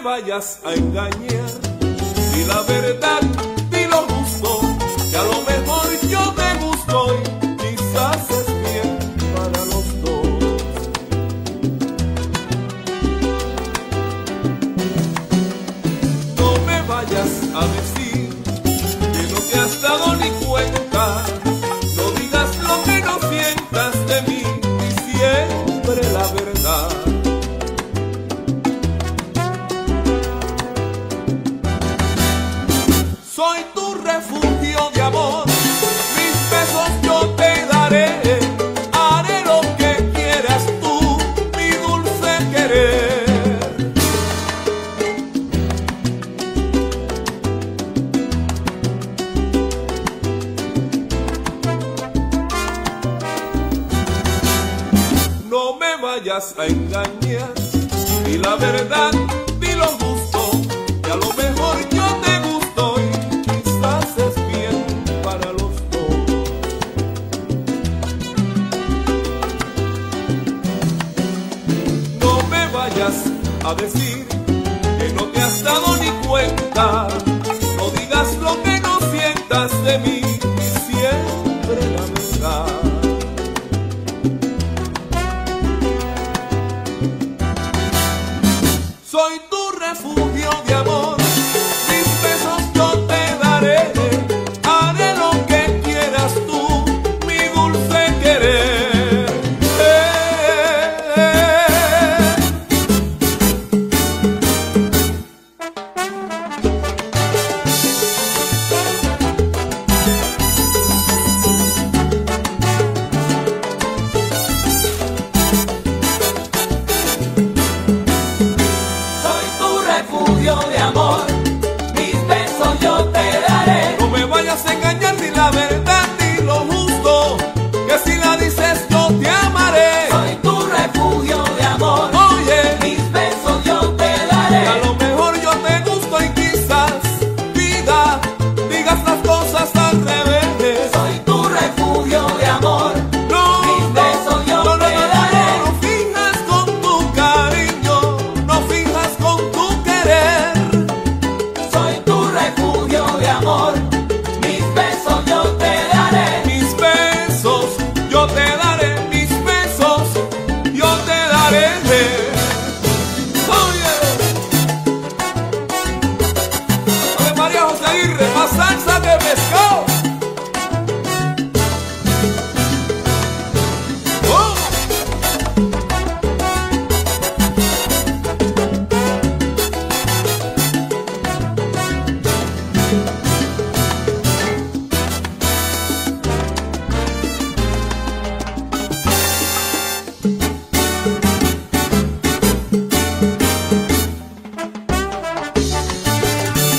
vayas a engañar. Di la verdad, di lo justo, que a lo mejor yo te gusto y quizás es bien para los dos. No me vayas a decir que no te has dado ni cuenta. No digas lo que no sientas de mí y siempre la verdad. Soy tu refugio de amor, mis besos yo te daré, haré lo que quieras tú, mi dulce querer. No me vayas a engañar, di la verdad, di lo justo, que a lo mejor yo te gusto y quizás es bien para los dos. No me vayas a decir que no te has dado ni cuenta, no digas lo que no sientas de mí y siempre la verdad. Soy tu refugio de amor, mis besos yo te daré, haré lo que quieras tú, mi dulce querer. De amor, mis besos yo te daré. No me vayas a engañar, ni la verdad ni lo justo, que si la dices yo te amaré. Soy tu refugio de amor, oye, mis besos yo te daré. A lo mejor yo te gusto y quizás, vida, digas las cosas al revés. Soy tu refugio de amor, no, mis besos yo te daré. No finjas con tu cariño, no finjas con tu querer. Soy tu refugio de amor, mis besos yo te daré. Mis besos yo te daré, mis besos yo te daré. Oye, de María José Aguirre, más salsa que pescado. Oh.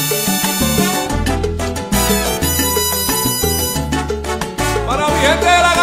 Para mi gente de la